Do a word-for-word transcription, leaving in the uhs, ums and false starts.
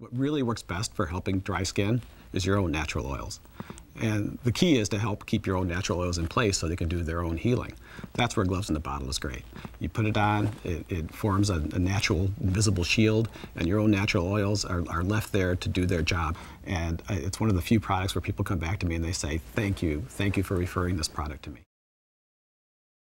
What really works best for helping dry skin is your own natural oils. And the key is to help keep your own natural oils in place so they can do their own healing. That's where gloves in the bottle is great. You put it on, it, it forms a, a natural invisible shield, and your own natural oils are, are left there to do their job. And it's one of the few products where people come back to me and they say, thank you, thank you for referring this product to me.